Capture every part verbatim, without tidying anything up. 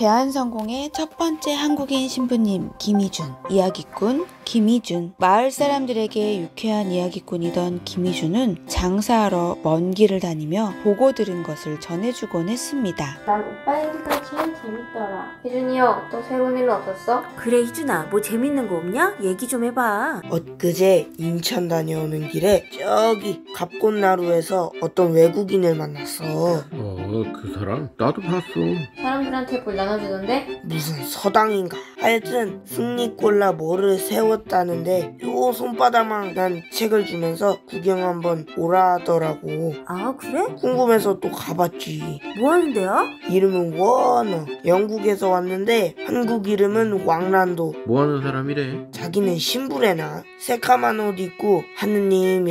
대한성공의 첫 번째 한국인 신부님 김희준, 이야기꾼 김희준. 마을 사람들에게 유쾌한 이야기꾼이던 김희준은 장사하러 먼 길을 다니며 보고 들은 것을 전해주곤 했습니다. 난 오빠 얘기가 제일 재밌더라. 희준이 형, 또 새로운 일은 없었어? 그래 희준아, 뭐 재밌는 거 없냐? 얘기 좀 해봐. 엊그제 인천 다녀오는 길에 저기 갑곶나루에서 어떤 외국인을 만났어. 어, 그 사람? 나도 봤어. 사람들한테 볼 나눠주던데? 무슨 서당인가. 하여튼 승리콜라 뭐를 세웠다는데 요 손바닥만한 책을 주면서 구경 한번 오라 하더라고. 아 그래? 궁금해서 또 가봤지. 뭐 하는 데야? 이름은 워너. 영국에서 왔는데 한국 이름은 왕란도. 뭐하는 사람이래? 자기는 신부래나. 새까만 옷 입고 하느님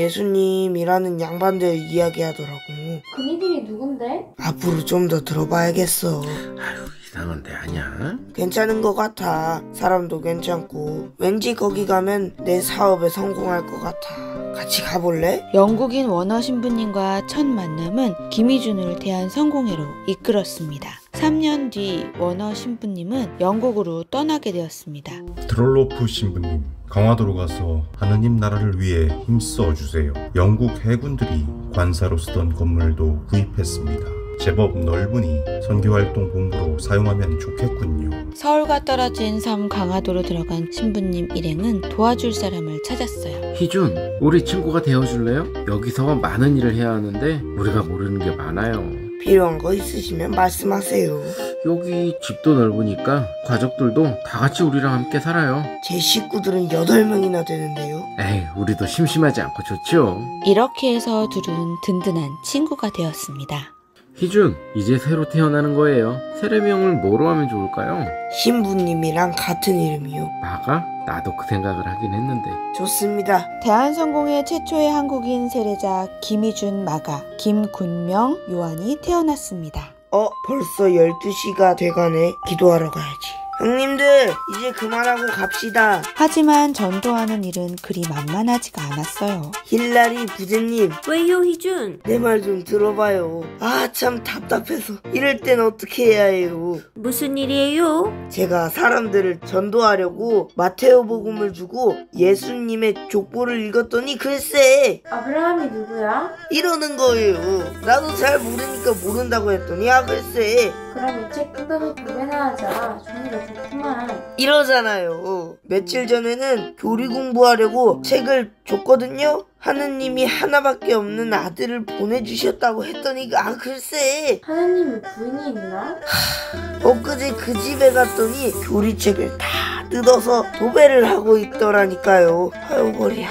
예수님이라는 양반들 이야기하더라고. 그니들이 누군데? 앞으로 좀 더 들어봐야겠어. 아유, 이상한 데 아니야? 괜찮은 것 같아. 사람도 괜찮고 왠지 거기 가면 내 사업에 성공할 것 같아. 같이 가볼래? 영국인 워너 신부님과 첫 만남은 김희준을 대한성공회로 이끌었습니다. 삼 년 뒤 워너 신부님은 영국으로 떠나게 되었습니다. 트롤로프 신부님, 강화도로 가서 하느님 나라를 위해 힘써 주세요. 영국 해군들이 관사로 쓰던 건물도 구입했습니다. 제법 넓으니 선교활동 본부로 사용하면 좋겠군요. 서울과 떨어진 섬 강화도로 들어간 신부님 일행은 도와줄 사람을 찾았어요. 희준, 우리 친구가 되어줄래요? 여기서 많은 일을 해야 하는데 우리가 모르는 게 많아요. 필요한 거 있으시면 말씀하세요. 여기 집도 넓으니까 가족들도 다 같이 우리랑 함께 살아요. 제 식구들은 여덟 명이나 되는데요. 에이, 우리도 심심하지 않고 좋죠. 이렇게 해서 둘은 든든한 친구가 되었습니다. 희준, 이제 새로 태어나는 거예요. 세례명을 뭐로 하면 좋을까요? 신부님이랑 같은 이름이요. 마가? 나도 그 생각을 하긴 했는데. 좋습니다. 대한성공의 최초의 한국인 세례자 김희준 마가, 김군명 요한이 태어났습니다. 어, 벌써 열두 시가 돼가네. 기도하러 가야지. 형님들, 이제 그만하고 갑시다. 하지만 전도하는 일은 그리 만만하지가 않았어요. 힐라리 부제님, 왜요 희준? 내 말 좀 들어봐요. 아, 참 답답해서. 이럴 땐 어떻게 해야 해요? 무슨 일이에요? 제가 사람들을 전도하려고 마테오 복음을 주고 예수님의 족보를 읽었더니 글쎄 아브라함이 누구야? 이러는 거예요. 나도 잘 모르니까 모른다고 했더니 아 글쎄 그럼 이 책 뜯어서 구매나 하자. 종이가 좋구만. 이러잖아요. 며칠 전에는 교리 공부하려고 책을 줬거든요. 하느님이 하나밖에 없는 아들을 보내주셨다고 했더니 아 글쎄 하느님이 부인이 있나? 엊그제 그 집에 갔더니 교리책을 다 뜯어서 도배를 하고 있더라니까요. 아유 머리야.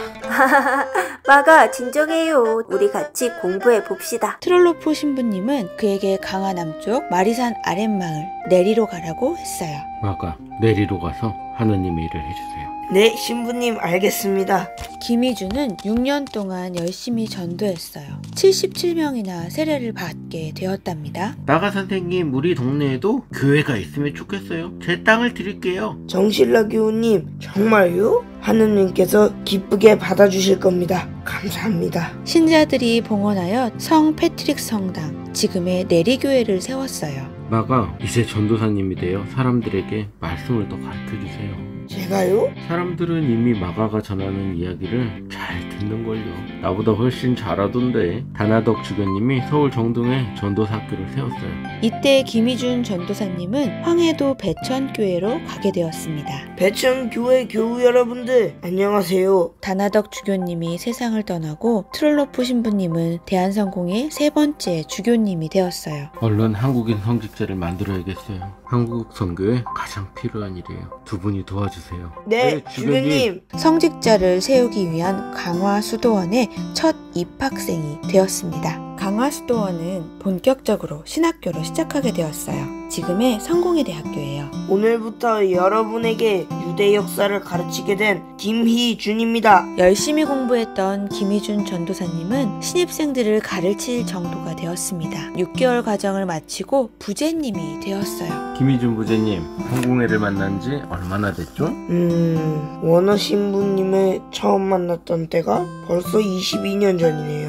마가 진정해요. 우리 같이 공부해 봅시다. 트롤로프 신부님은 그에게 강화 남쪽 마리산 아랫마을 내리로 가라고 했어요. 마가, 내리로 가서 하느님의 일을 해주세요. 네 신부님 알겠습니다. 김희준은 육 년 동안 열심히 전도했어요. 칠십칠 명이나 세례를 받게 되었답니다. 마가 선생님, 우리 동네에도 교회가 있으면 좋겠어요. 제 땅을 드릴게요. 정신라 교우님 정말요? 하느님께서 기쁘게 받아주실 겁니다. 감사합니다. 신자들이 봉헌하여 성 패트릭 성당, 지금의 내리교회를 세웠어요. 마가 이제 전도사님이 되어 사람들에게 말씀을 더 가르쳐주세요. 제가요? 사람들은 이미 마가가 전하는 이야기를 잘 듣는걸요. 나보다 훨씬 잘하던데. 다나덕 주교님이 서울 정동에 전도사학교를 세웠어요. 이때 김희준 전도사님은 황해도 배천교회로 가게 되었습니다. 배천교회 교우 여러분들 안녕하세요. 다나덕 주교님이 세상을 떠나고 트롤로프 신부님은 대한성공의 세 번째 주교님이 되었어요. 얼른 한국인 성직자를 만들어야겠어요. 한국 선교에 가장 필요한 일이에요. 두 분이 도와주세요. 네, 네, 주교님. 성직자를 세우기 위한 강화수도원의 첫 입학생이 되었습니다. 강화수도원은 본격적으로 신학교로 시작하게 되었어요. 지금의 성공회 대학교예요. 오늘부터 여러분에게 유대 역사를 가르치게 된 김희준입니다. 열심히 공부했던 김희준 전도사님은 신입생들을 가르칠 정도가 되었습니다. 육 개월 과정을 마치고 부제님이 되었어요. 김희준 부제님, 성공회를 만난 지 얼마나 됐죠? 음... 원어 신부님을 처음 만났던 때가 벌써 이십이 년 전이네요. 참,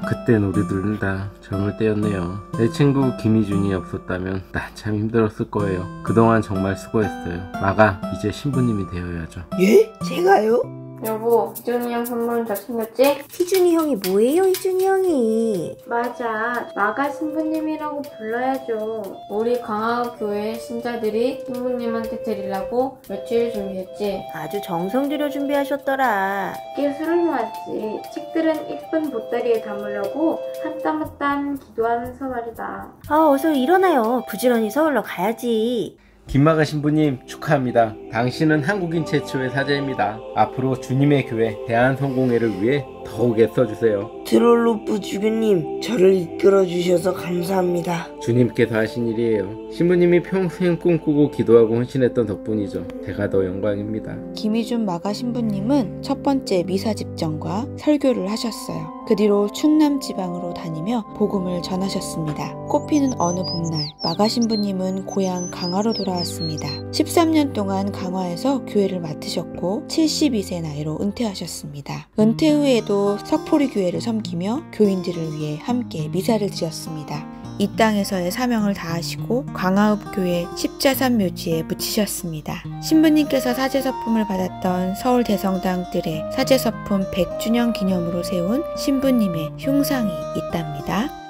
그땐 우리들은 다 젊을 때였네요. 내 친구 김희준이 없었다면 난 참 힘들었을 거예요. 그동안 정말 수고했어요. 마가 이제 신부님이 되어야죠. 예? 제가요? 여보, 희준이 형 선물은 다 챙겼지? 희준이 형이 뭐예요, 희준이 형이? 맞아, 마가 신부님이라고 불러야죠. 우리 강화읍 교회 신자들이 신부님한테 드리려고 며칠 준비했지. 아주 정성 들여 준비하셨더라. 예술을 놓았지. 책들은 이쁜 보따리에 담으려고 한 땀 한 땀 기도하면서 말이다. 아, 어서 일어나요. 부지런히 서울로 가야지. 김마가 신부님 축하합니다. 당신은 한국인 최초의 사제입니다. 앞으로 주님의 교회 대한성공회를 위해 더욱 애써주세요. 트롤로프 주교님, 저를 이끌어 주셔서 감사합니다. 주님께서 하신 일이에요. 신부님이 평생 꿈꾸고 기도하고 헌신했던 덕분이죠. 제가 더 영광입니다. 김희준 마가 신부님은 첫 번째 미사 집정과 설교를 하셨어요. 그 뒤로 충남 지방으로 다니며 복음을 전하셨습니다. 꽃피는 어느 봄날, 마가 신부님은 고향 강화로 돌아왔습니다. 십삼 년 동안 강화에서 교회를 맡으셨고 칠십이 세 나이로 은퇴하셨습니다. 은퇴 후에도 석포리 교회를 섬기며 교인들을 위해 함께 미사를 드렸습니다. 이 땅에서의 사명을 다하시고 강화읍 교회 십자산 묘지에 묻히셨습니다. 신부님께서 사제서품을 받았던 서울 대성당 뜰에 사제서품 백 주년 기념으로 세운 신부님의 흉상이 있답니다.